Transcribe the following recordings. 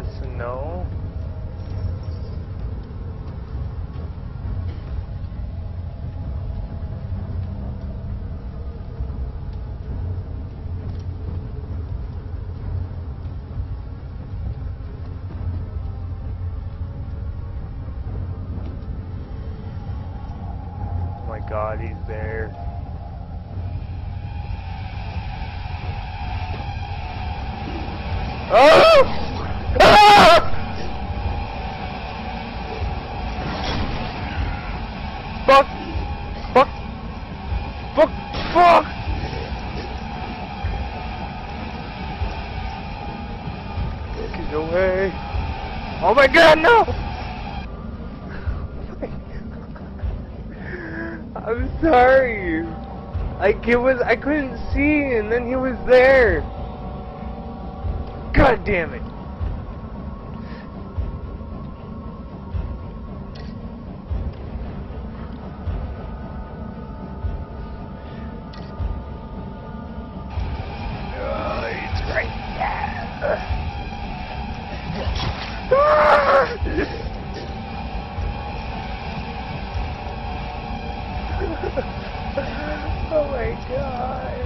wants to know. Oh my God, he's there. Oh! Ah! Fuck! Fuck! Fuck! Fuck! Get away! Oh my God, no! I'm sorry. I couldn't see, and then he was there. God damn it. He's right there. Oh my God.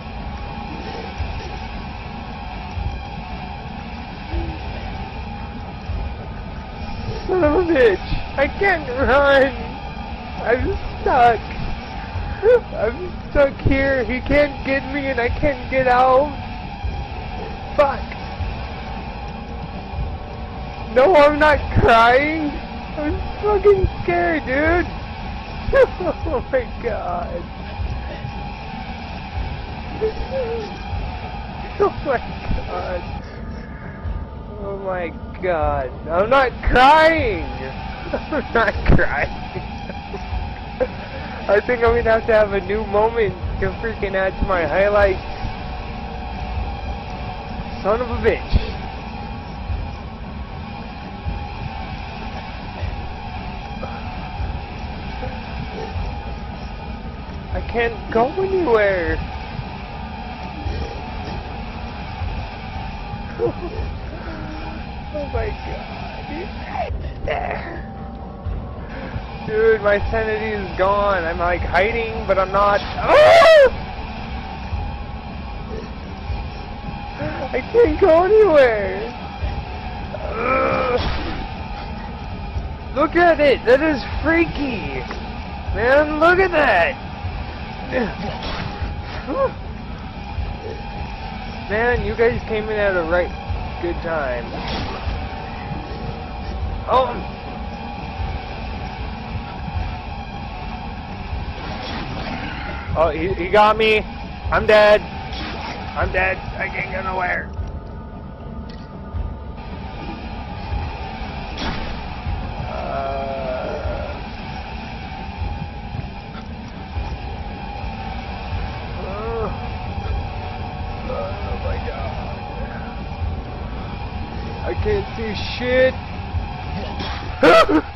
Son of a bitch! I can't run! I'm stuck! I'm stuck here, he can't get me and I can't get out! Fuck! No, I'm not crying! I'm fucking scared, dude! Oh my God! Oh my God! Oh my God. I'm not crying! I'm not crying. I think I'm gonna have a new moment to freaking add to my highlights. Son of a bitch. I can't go anywhere. Oh my God. Dude, my sanity is gone. I'm like hiding, but I'm not. Oh! I can't go anywhere. Look at it. That is freaky. Man, look at that. Man, you guys came in at a good time. Oh! Oh, he got me. I'm dead. I'm dead. I can't get nowhere. Oh my God. I can't see shit.